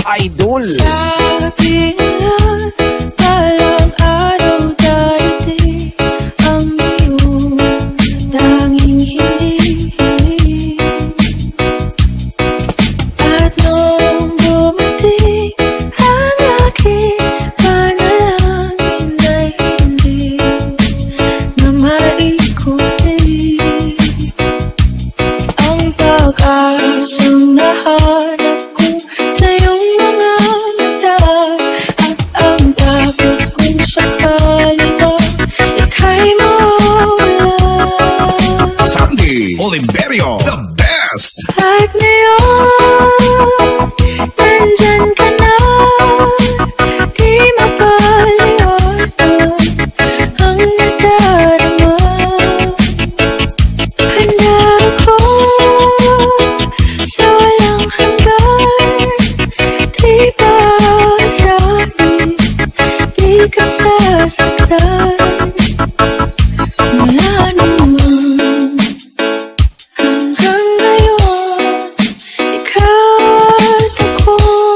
Idol. Sabi nila balang araw darating ang iyong tanging hinihiling. At nung dumating ang aking panalangin ay hindi na maikutin ang pag-asang nahanap ko sa iyong mga mata. At ang takot kong sakali ba ika'y mawala. Sunday, Olimperio, the best. At ngayon, nandyan ka na, di mapaliwanag ang nadarama. Handa ako sa walang hanggan, di ba sa'kin, di ka sasaktan. Mula noon hanggang ngayon, ikaw at ako.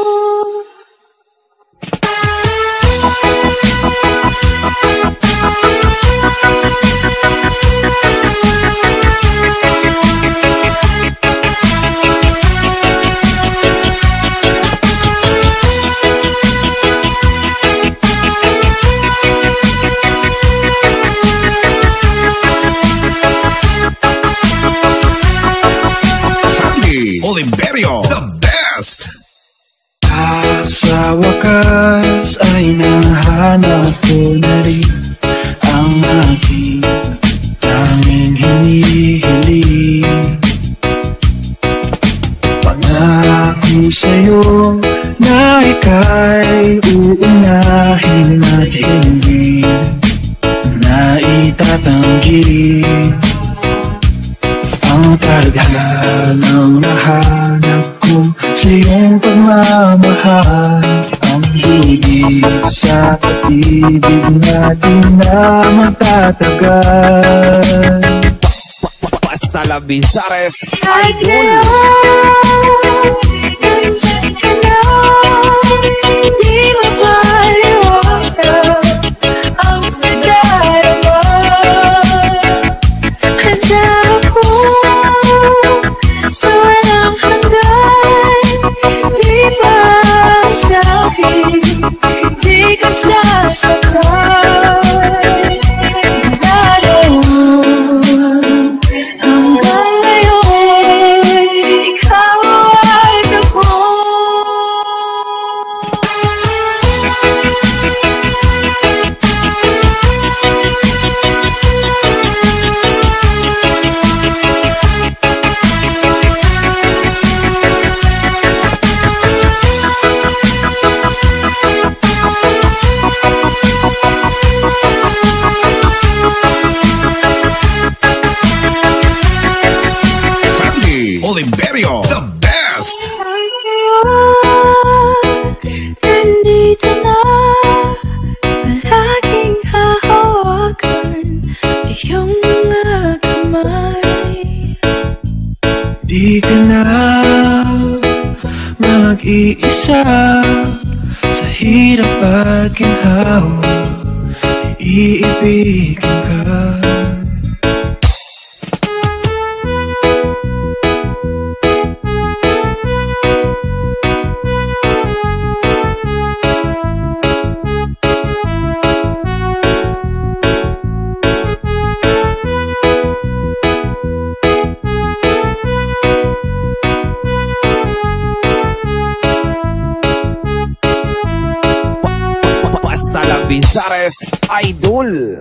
Sunday, Olimperio, the best. At sa wakas ay nahanap ko na rin ang aking tanging hinihiling. Pangako sa'yo na ika'y uunahin at hindi na itatanggi ang tadhanang nahanap ko sa iyong pagmamahal. Ang higit sa pag-ibig natin na magtatagal. Basta La Bizares, At Idol. ngayon, nandyan ka na, di mapaliwanag ang nadarama. Handa ako sa walang hanggan, di ba sa'kin, di ka sasaktan. Mula noon hanggang ngayon, ikaw at ako. Sunday, Olimperio, the best. At ngayon, nandito na, palaging hahawakan iyong mga kamay. Di ka na mag-iisa sa hirap at ginhawa, iibigin ka. Basta La Bizares, Idol.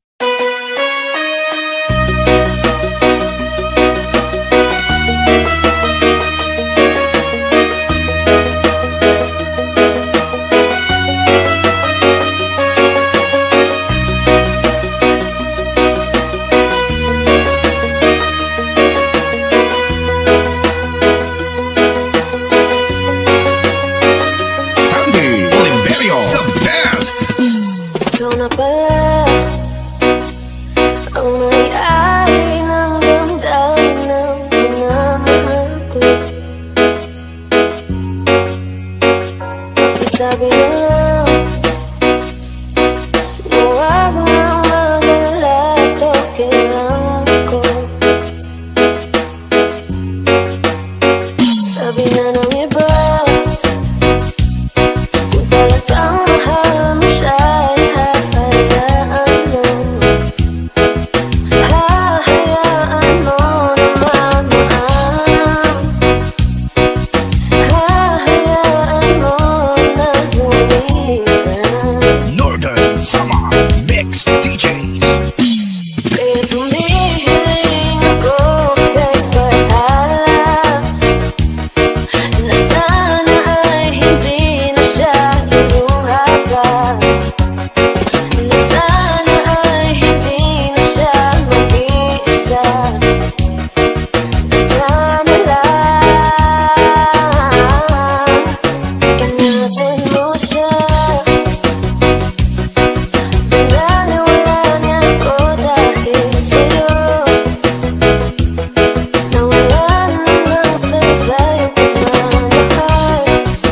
Sunday, Olimperio, the best. Ikaw na pala ang may-ari ng damdamin ng pinamahal ko. sabi na lang, huwag nang mag-alala, okay lang ako. Sabi na ng iba, kung talagang mahal mo siya, ay hahayaan mo. Hahayaan mo na mamaan. Hahayaan mo na lumisan. Northern Summer Mix DJs. Kaya tumihiling ako kahit bahala, na sana ay hindi na siya luluha pa, na sana ay hindi na siya mag-iisa, na sana lang ingatan mo siya. Pinaniwala niya ako dahil sa'yo, nawalan ng saysay ang pagmamahal,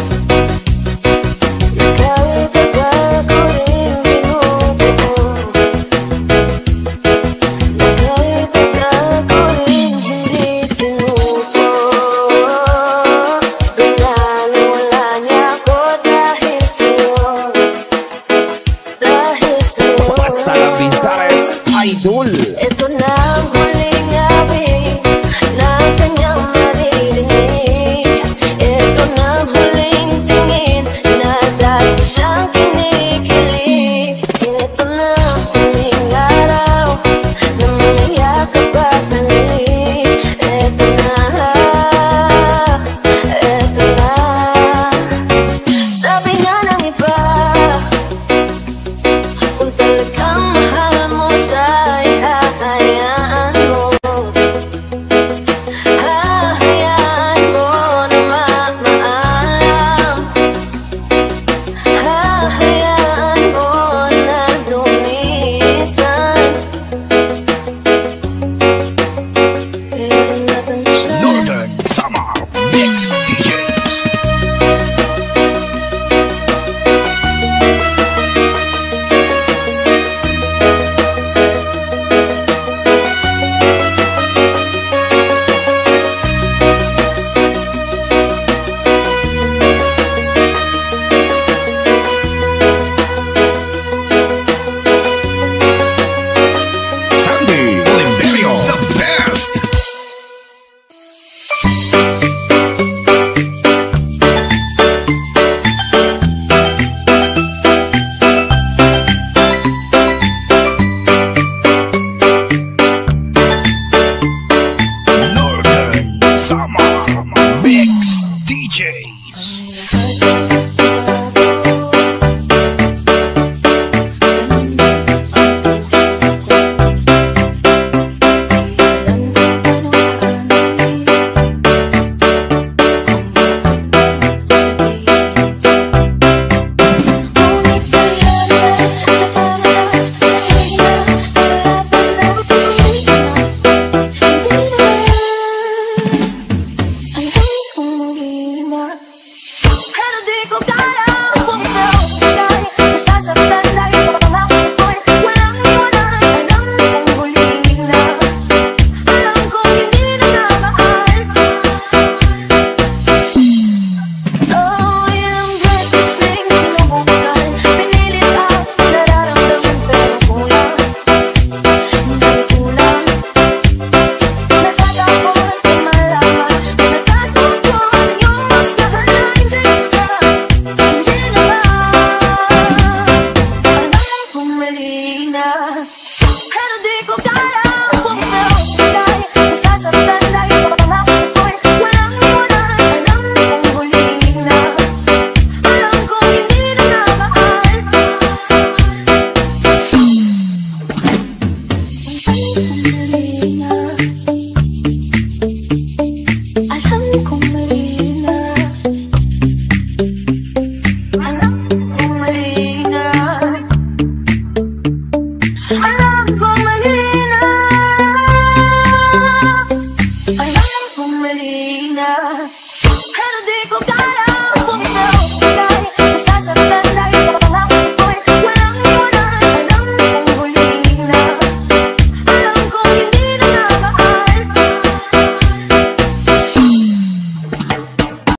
na kahit tagal ko rin binubuo, na kahit tagal ko rin hindi sinuko. Pinaniwala niya ako dahil sa'yo, dahil sa'yo. Basta la Bizares, Idol.